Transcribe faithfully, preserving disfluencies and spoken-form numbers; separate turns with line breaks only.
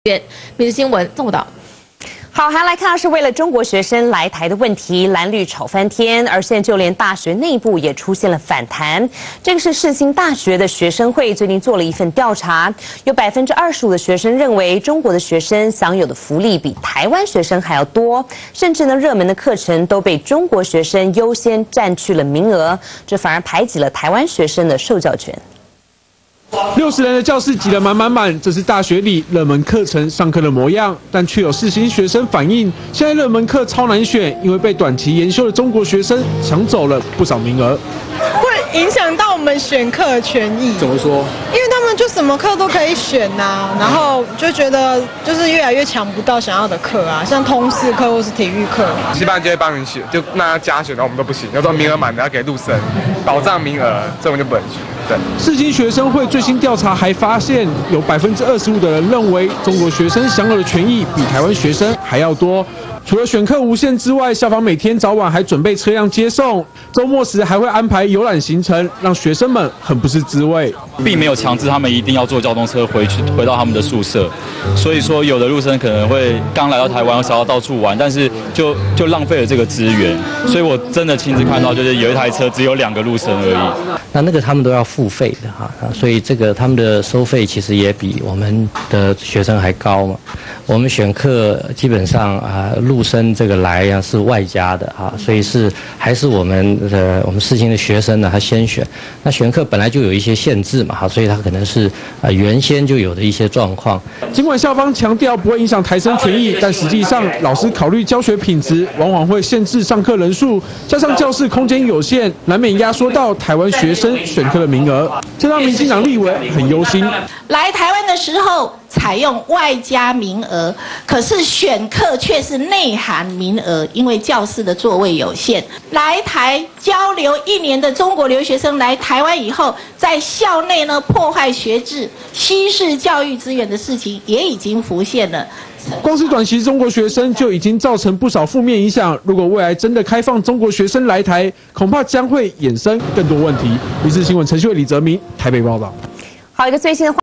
每日新闻综合报道。
好，还来看到是为了中国学生来台的问题，蓝绿吵翻天，而现在就连大学内部也出现了反弹。这个是世新大学的学生会最近做了一份调查，有百分之二十五的学生认为中国的学生享有的福利比台湾学生还要多，甚至呢热门的课程都被中国学生优先占去了名额，这反而排挤了台湾学生的受教权。
六十人的教室挤得满满满，这是大学里热门课程上课的模样，但却有世新学生反映，现在热门课超难选，因为被短期研修的中国学生抢走了不少名额，
会影响到我们选课的权益。
怎么说？
因为他们就什么课都可以选呐、啊，然后就觉得就是越来越抢不到想要的课啊，像通识课或是体育课。
西班牙就会帮你选，就那要加选，然后我们都不行，要说名额满的要给陆生，保障名额，这我们就不能选。
世新学生会最新调查还发现，有百分之二十五的人认为中国学生享有的权益比台湾学生还要多。除了选课无限之外，校方每天早晚还准备车辆接送，周末时还会安排游览行程，让学生们很不是滋味。
并没有强制他们一定要坐交通车回去回到他们的宿舍，所以说有的陆生可能会刚来到台湾想要到处玩，但是就就浪费了这个资源。所以我真的亲自看到，就是有一台车只有两个陆生而已。
那那个他们都要付费的哈，所以这个他们的收费其实也比我们的学生还高嘛。我们选课基本上啊，陆生这个来呀是外加的啊，所以是还是我们的我们世新的学生呢，他先选。那选课本来就有一些限制嘛，哈，所以他可能是啊原先就有的一些状况。
尽管校方强调不会影响台生权益，但实际上老师考虑教学品质，往往会限制上课人数，加上教室空间有限，难免压缩到台湾学生选课的名额，这让民进党立委很忧心。
来台湾的时候采用外加名额，可是选课却是内含名额，因为教室的座位有限。来台交流一年的中国留学生来台湾以后，在校内呢破坏学制、稀释教育资源的事情也已经浮现了。
光是短期中国学生就已经造成不少负面影响。如果未来真的开放中国学生来台，恐怕将会衍生更多问题。于是新闻陈旭伟、李泽明台北报道。
好，一个最新的。